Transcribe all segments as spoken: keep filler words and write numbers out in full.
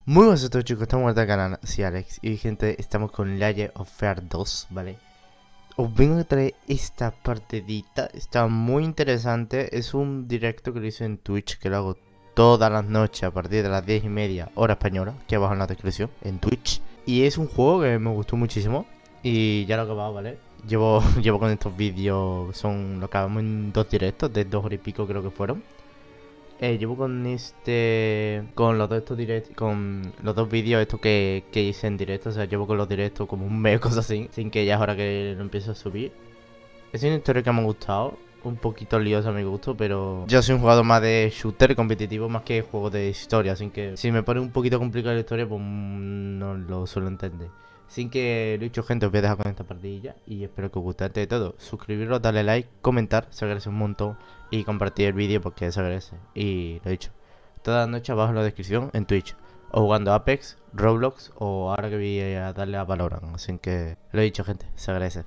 Muy buenas a todos, chicos, estamos en el canal, sí, Alex. Y gente, estamos con Layer of Fear dos, ¿vale? Os vengo a traer esta partidita, está muy interesante. Es un directo que lo hice en Twitch, que lo hago todas las noches a partir de las diez y media hora española, que abajo en la descripción, en Twitch. Y es un juego que me gustó muchísimo y ya lo he acabado, ¿vale? Llevo, llevo con estos vídeos, son lo acabamos en dos directos de dos horas y pico creo que fueron. Eh, llevo con este. Con los dos estos directos. Con los dos vídeos estos que, que hice en directo. O sea, llevo con los directos como un mes, cosas así. Sin que ya es hora que lo empiezo a subir. Es una historia que me ha gustado. Un poquito liosa a mi gusto, pero yo soy un jugador más de shooter competitivo más que juego de historia. Así que si me pone un poquito complicada la historia, pues no lo suelo entender. Sin que lo he dicho, gente, os voy a dejar con esta partidilla y espero que os guste. Antes de todo, suscribiros, darle like, comentar, se agradece un montón, y compartir el vídeo porque se agradece. Y lo he dicho, todas las noches abajo en la descripción en Twitch, o jugando Apex, Roblox, o ahora que voy a darle a Valorant. Así que lo he dicho, gente, se agradece.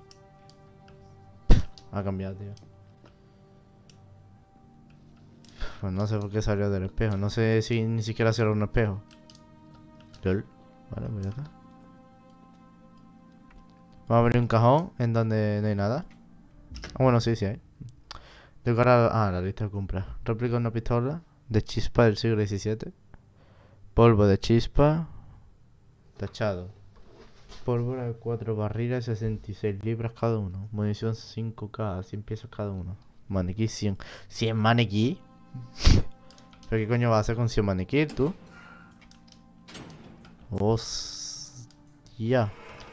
Ha cambiado, tío. Pues no sé por qué salió del espejo. No sé si ni siquiera será un espejo. LOL. Vale, pues ya está. Vamos a abrir un cajón en donde no hay nada. Ah, bueno, sí, sí hay. Decorar... Ah, la lista de compras. Réplica una pistola de chispa del siglo diecisiete. Polvo de chispa. Tachado. Pólvora de cuatro barriles, sesenta y seis libras cada uno. Munición cinco K, cien piezas cada uno. Maniquí cien. ¿cien maniquí? ¿Pero qué coño vas a hacer con cien maniquí, tú? Hostia.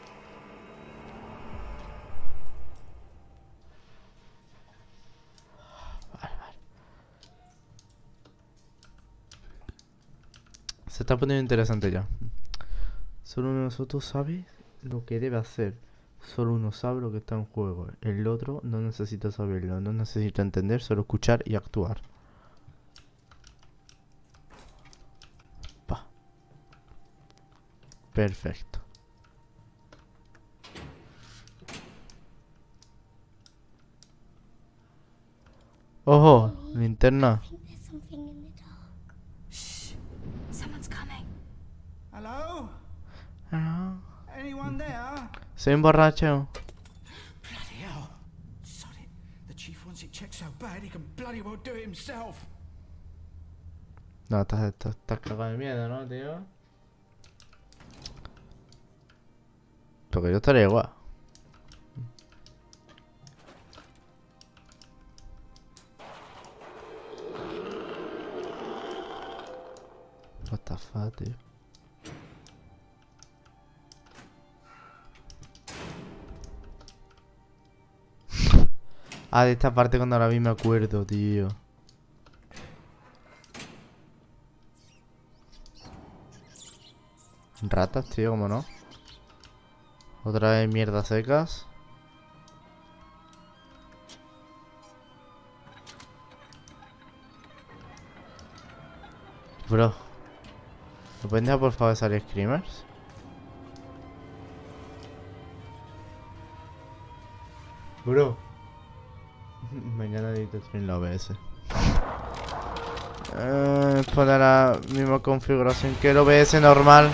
Se está poniendo interesante ya. Solo uno de nosotros sabe lo que debe hacer. Solo uno sabe lo que está en juego. El otro no necesita saberlo, no necesita entender, solo escuchar y actuar. Pa. Perfecto. ¡Ojo! Linterna. Hello? Ah, Anyone there? soy un borracho. Bloody hell. Sod it. The chief wants it checked so bad he can bloody well do it himself. No, estás, estás, estás cagado de miedo, ¿no, tío? Porque yo estaría igual. What the fuck, tío. Ah, de esta parte cuando la vi me acuerdo, tío. Ratas, tío, ¿cómo no? Otra vez mierdas secas. Bro, ¿me pueden dejar por favor salir screamers? Bro. Mañana edito stream la O B S. Eh, poner la misma configuración que el O B S normal.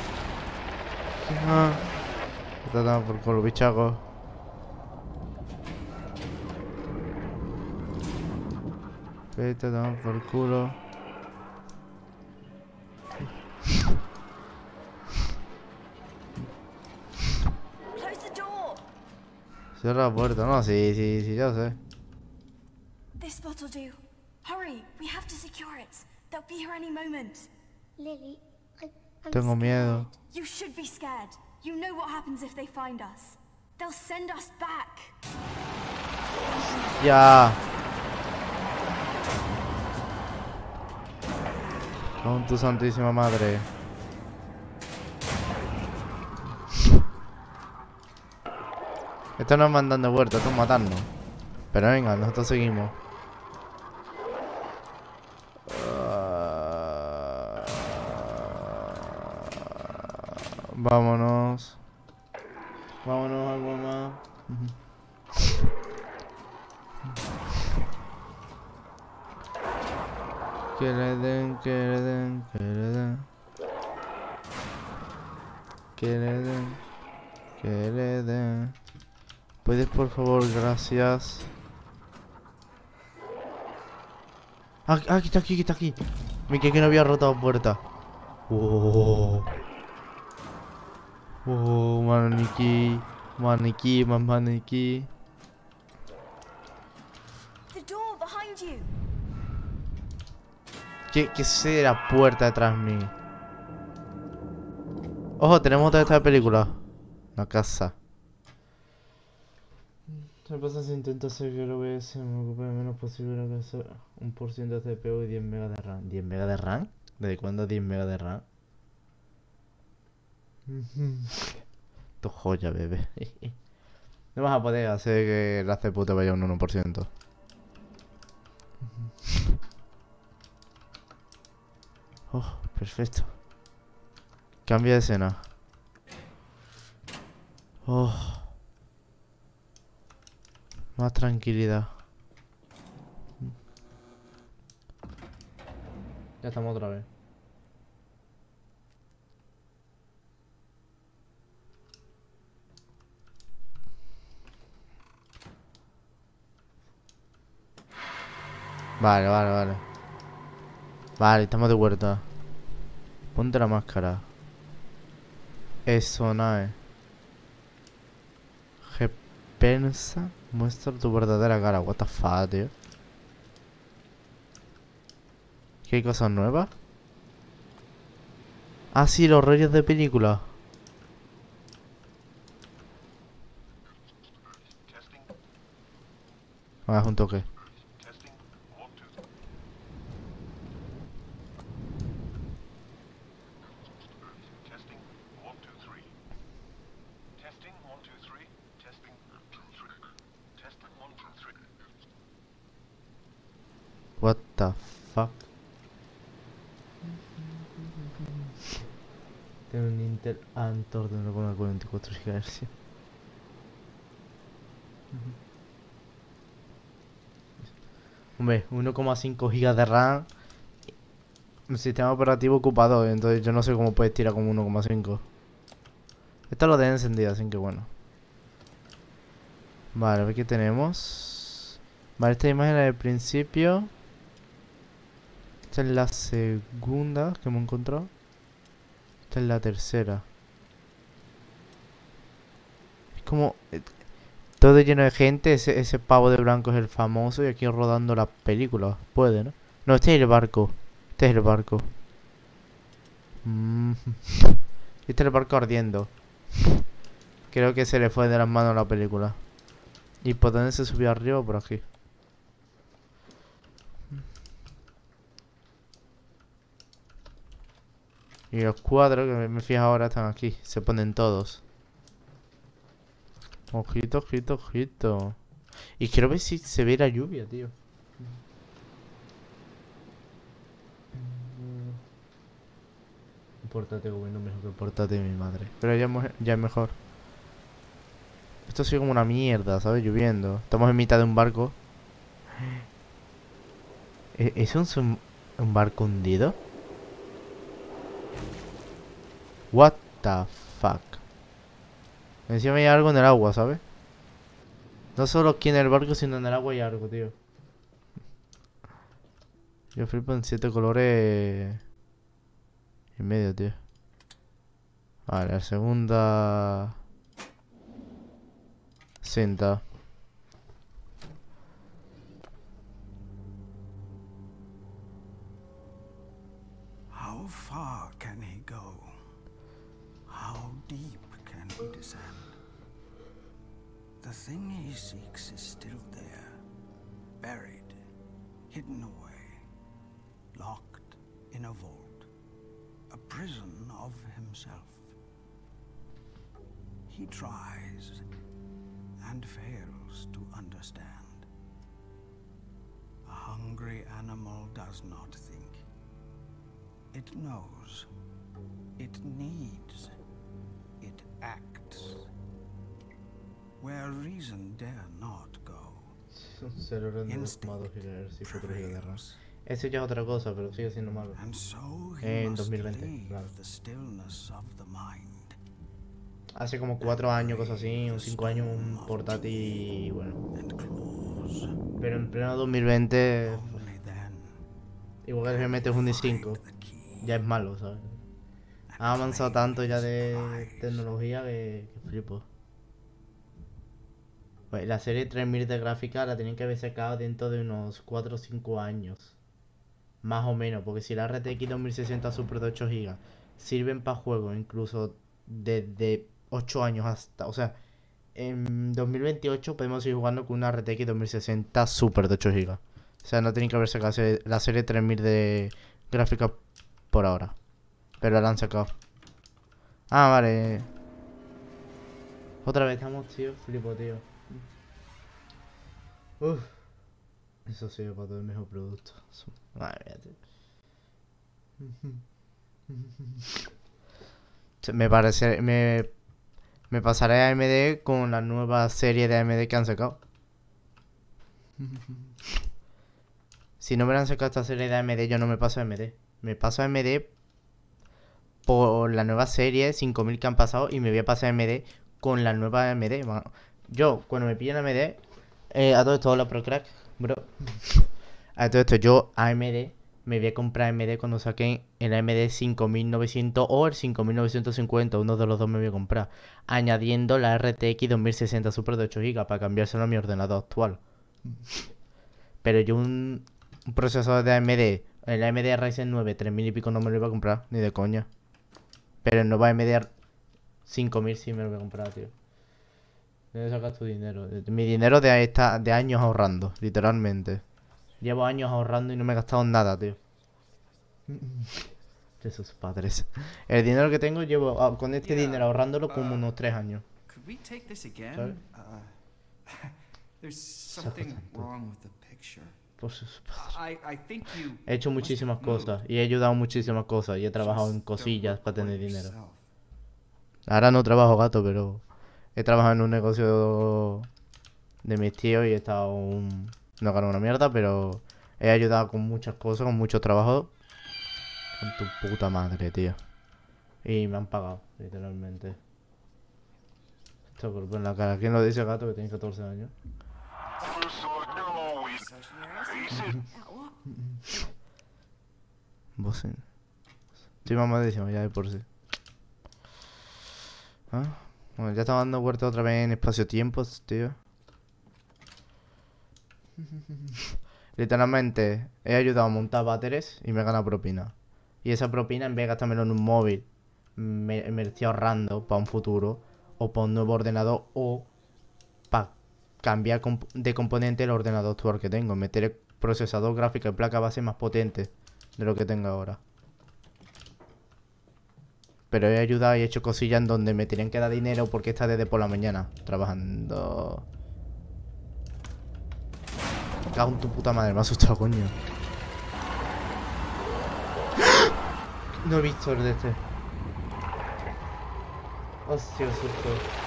Ah, está dando por culo, bichaco. Que te dan por culo. Cierra la puerta, no, sí, sí, sí, ya sé. This spot will do. Hurry, we have to secure it. They'll be here any moment. Lily, I, I'm Tengo miedo. You should be scared. You know what happens if they find us. They'll send us back. Ya. Con tu santísima madre. Esto no es mandando vueltas, esto es matarnos. Pero venga, nosotros seguimos. Uh, vámonos. Vámonos, algo más. Que le den, que le den, que le den. Que le den. Que le den. ¿Puedes por favor? Gracias. Ah, ah, aquí está aquí, aquí está aquí. Me quedé que no había roto la puerta. Oh. Oh, maniquí. Maniquí, más maniquí. The door behind you. ¿Qué, qué sé la puerta detrás de mí? Ojo, tenemos otra de esta película. La casa. ¿Qué pasa si intento hacer que el O B S me ocupe lo menos posible que sea un por ciento de C P U y diez megas de RAM? ¿diez megas de RAM? ¿Desde cuándo diez megas de RAM? Tu joya, bebé. No vas a poder hacer que la C P U te vaya un uno por ciento. Oh, perfecto. Cambia de escena. Oh. Más tranquilidad. Ya estamos otra vez. Vale, vale, vale. Vale, estamos de vuelta. Ponte la máscara. Eso, no es. Repensa. Muestra tu verdadera cara. What the fuck, tío. ¿Qué hay cosas nuevas? Ah, sí, los rollos de película. Ah, un toque. What the fuck? Tengo un Intel Antor de uno coma cuarenta y cuatro gigahercios. Hombre, uno coma cinco gigas de RAM. El sistema operativo ocupado, entonces yo no sé cómo puedes tirar como uno coma cinco. Esto lo dejo encendido, así que bueno. Vale, a ver qué tenemos. Vale, esta imagen es del principio. Esta es la segunda que hemos encontrado. Esta es la tercera. Es como... eh, todo lleno de gente. Ese, ese pavo de blanco es el famoso. Y aquí rodando la película. Puede, ¿no? No, este es el barco. Este es el barco. Mm. Este es el barco ardiendo. Creo que se le fue de las manos la película. ¿Y por dónde se subió arriba o por aquí? Y los cuadros que me fijo ahora están aquí. Se ponen todos. Ojito, ojito, ojito. Y quiero ver si se ve la lluvia, tío. Un portátil bueno mejor que el portátil de mi madre. Pero ya, ya es mejor. Esto ha sido como una mierda, ¿sabes? Lloviendo. Estamos en mitad de un barco. ¿Es un, un barco hundido? What the fuck. Encima hay algo en el agua, ¿sabes? No solo aquí en el barco, sino en el agua hay algo, tío. Yo flipo en siete colores en medio, tío. Vale, la segunda cinta. How far can he go? How deep can he descend? The thing he seeks is still there, buried, hidden away, locked in a vault, a prison of himself. He tries and fails to understand. A hungry animal does not think. It knows. It needs. It acts. Where reason dare not go. Instinct prevails. Eso ya es otra cosa, pero sigue siendo malo. And so he En must dos mil veinte, leave claro. the stillness of the mind hace como cuatro años, cosas así, o cinco años, un portátil, bueno. Pero en pleno dos mil veinte, igual que realmente es un i cinco, ya es malo, ¿sabes? Ha avanzado tanto ya de tecnología que, que flipo. Pues la serie tres mil de gráfica la tienen que haber sacado dentro de unos cuatro o cinco años. Más o menos, porque si la R T X dos mil sesenta Super de ocho gigas sirven para juegos incluso desde ocho años hasta... O sea, en dos mil veintiocho podemos ir jugando con una R T X dos mil sesenta Super de ocho gigas. O sea, no tienen que haber sacado la serie tres mil de gráfica por ahora. Pero la han sacado. Ah, vale. Otra vez estamos, tío. Flipo, tío. Uff. Eso sí, para todo el mejor producto. Madre mía, tío. Me parece... Me, me pasaré a A M D con la nueva serie de A M D que han sacado. Si no me han sacado esta serie de A M D, yo no me paso a A M D. Me paso a A M D por la nueva serie cinco mil que han pasado y me voy a pasar a A M D con la nueva A M D. Bueno, yo, cuando me pillen A M D, eh, a todo esto, hola Procrack, bro. A todo esto, yo A M D me voy a comprar A M D cuando saquen el A M D cinco mil novecientos o el cinco mil novecientos cincuenta. Uno de los dos me voy a comprar. Añadiendo la R T X dos mil sesenta Super de ocho gigas para cambiárselo a mi ordenador actual. Pero yo un, un procesador de A M D, el A M D Ryzen nueve tres mil y pico no me lo iba a comprar, ni de coña. Pero el nuevo A M D cinco mil sí me lo voy a comprar, tío. Debes sacar tu dinero. Mi dinero de, esta, de años ahorrando, literalmente. Llevo años ahorrando y no me he gastado nada, tío. De sus padres. El dinero que tengo, llevo ah, con este Yeah, dinero ahorrándolo como uh, unos tres años. Could we take this again? Sorry? Uh, there's something wrong with the picture. Por sus padres. I, I think you He hecho must muchísimas have moved. cosas y he ayudado muchísimas cosas y he trabajado en Just don't cosillas para tener report dinero. yourself. Ahora no trabajo, gato, pero he trabajado en un negocio de mis tíos y he estado un... no gano una mierda, pero he ayudado con muchas cosas, con mucho trabajo. Con tu puta madre, tío. Y me han pagado, literalmente. Esto golpe en la cara. ¿Quién lo dice, gato, que tiene catorce años? Vos sí. Estoy mamadísimo ya de por sí. ¿Ah? Bueno, ya estaba dando vueltas otra vez en espacio-tiempos, tío. Literalmente he ayudado a montar váteres y me he ganado propina. Y esa propina, en vez de gastármelo en un móvil, me, me estoy ahorrando para un futuro, o para un nuevo ordenador, o para cambiar comp de componente el ordenador actual que tengo. Meter el procesador gráfico y placa base más potente de lo que tengo ahora. Pero he ayudado y he hecho cosillas en donde me tenían que dar dinero porque está desde por la mañana trabajando. Me cago en tu puta madre, me ha asustado, coño. No he visto el de este. Hostia, qué susto.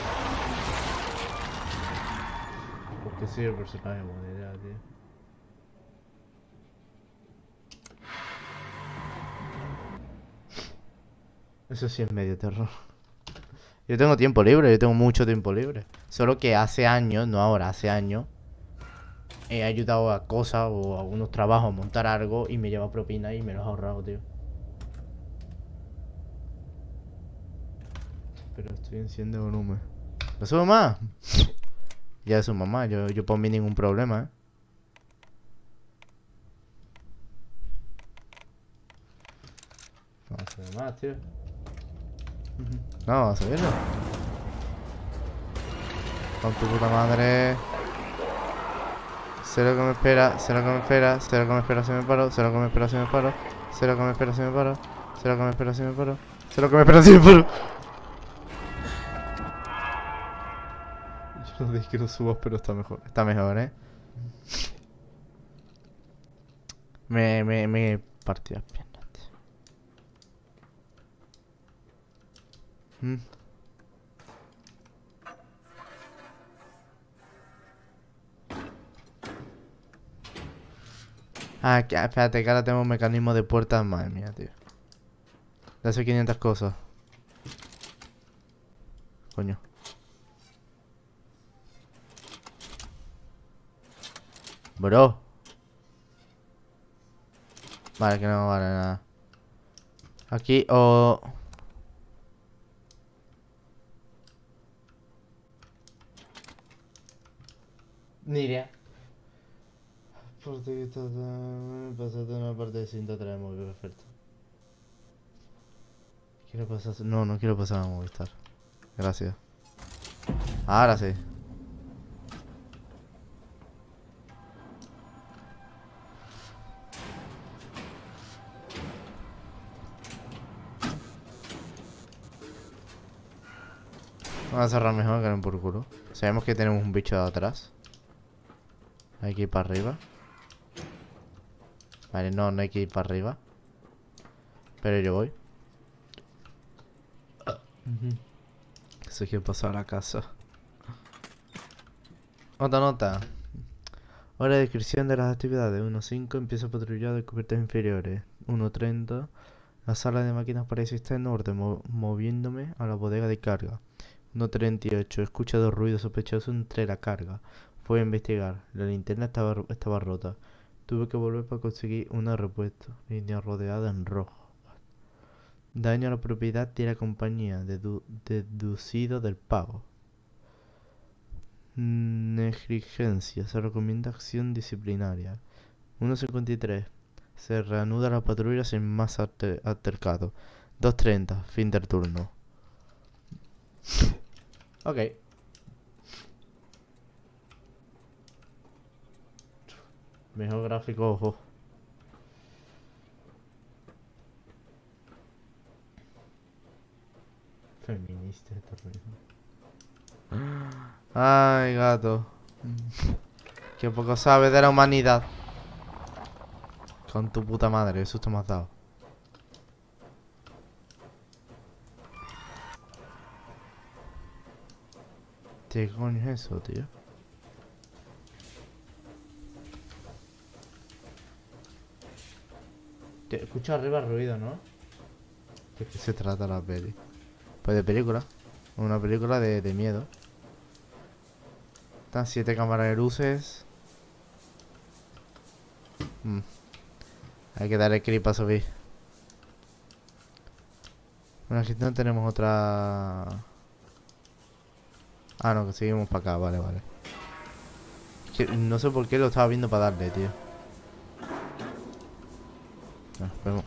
Porque soy el personaje de moneda, tío. Eso sí es medio terror. Yo tengo tiempo libre, yo tengo mucho tiempo libre. Solo que hace años, no ahora, hace años, he ayudado a cosas o a algunos trabajos a montar algo y me lleva propina y me los he ahorrado, tío. Pero estoy enciende volumen. ¿Lo subo más? Ya es su mamá, yo, yo por mí ningún problema, ¿eh? Vamos a subir más, tío. No, vamos a subirlo. Con tu puta madre. Sé lo que me espera, sé lo que me espera, sé lo que me espera si me paro, sé lo que me espera si me paro, sé lo que me espera si me paro, sé lo que me espera si me paro, sé lo que me espera si me paro. Yo no dije que lo subas, pero está mejor, está mejor, eh. Me, me, me partí las piernas, tío. Mm. Ah, que, espérate, que ahora tengo un mecanismo de puertas. Madre mía, tío. De hace quinientas cosas. Coño. Bro. Vale, que no vale nada. Aquí o... Ni idea. Parte que está... Pasate una parte de cinta tres móvil, perfecto. Quiero pasar... No, no quiero pasar a Movistar. Gracias. Ahora sí. Vamos a cerrar mejor que no por culo. Sabemos que tenemos un bicho de atrás. Hay que ir para arriba. Vale, no, no hay que ir para arriba. Pero yo voy. Eso quiere pasar a la casa. Otra nota. Hora de descripción de las actividades. uno punto cinco. Empieza a patrullar de cubiertas inferiores. uno punto treinta. La sala de máquinas parece estar en orden, mo moviéndome a la bodega de carga. uno punto treinta y ocho. He escuchado ruidos sospechosos entre la carga. Fui a investigar. La linterna estaba, estaba rota. Tuve que volver para conseguir una repuesto. Línea rodeada en rojo. Daño a la propiedad de la compañía. Dedu deducido del pago. Negligencia. Se recomienda acción disciplinaria. uno punto cincuenta y tres. Se reanuda la patrulla sin más alter altercado. dos punto treinta. Fin del turno. Ok. Mejor gráfico, ojo. Feminista este ruido. Ay, gato. Que poco sabes de la humanidad. Con tu puta madre, qué susto me has dado. ¿Qué coño es eso, tío? Te escucho arriba el ruido, ¿no? ¿De qué se trata la peli? Pues de película. Una película de, de miedo. Están siete cámaras de luces. Mm. Hay que darle clip a subir. Bueno, aquí no tenemos otra... Ah, no, que seguimos para acá, vale, vale. Es que no sé por qué lo estaba viendo para darle, tío. Ah, esperemos.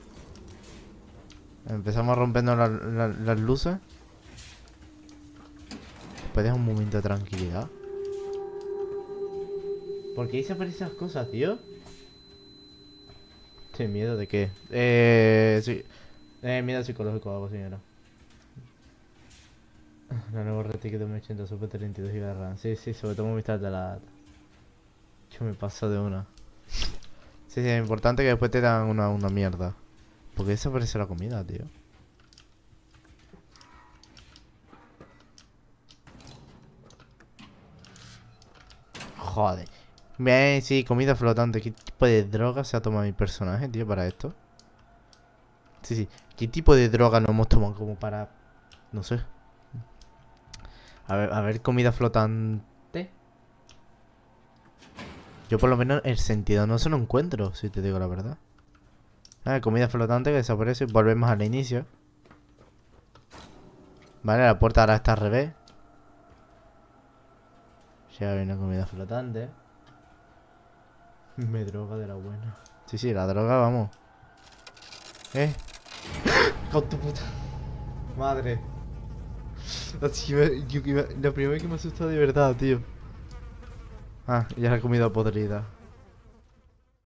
Empezamos rompiendo la, la, las luces. Después deja un momento de tranquilidad. ¿Por qué hice aparecer esas cosas, tío? ¿Qué miedo de qué? Eh... Sí. Eh, miedo psicológico o algo, señora. La nueva R T X dos mil ochenta Super treinta y dos gigas de RAM. Sí, sí, sobre todo Movistar de la... Yo me paso de una. Sí, sí, es importante que después te dan una, una mierda. Porque desaparece la comida, tío. Joder. Bien, sí, comida flotante. ¿Qué tipo de droga se ha tomado mi personaje, tío, para esto? Sí, sí. ¿Qué tipo de droga nos hemos tomado como para... No sé. A ver, a ver, comida flotante. Yo por lo menos el sentido no se lo encuentro, si te digo la verdad. Ah, comida flotante que desaparece. Volvemos al inicio. Vale, la puerta ahora está al revés. Llega bien la comida flotante. Me droga de la buena. Sí, sí, la droga, vamos. Eh. Con tu puta madre. Así me, yo, la primera vez que me asustó de verdad, tío. Ah, ya la comida podrida.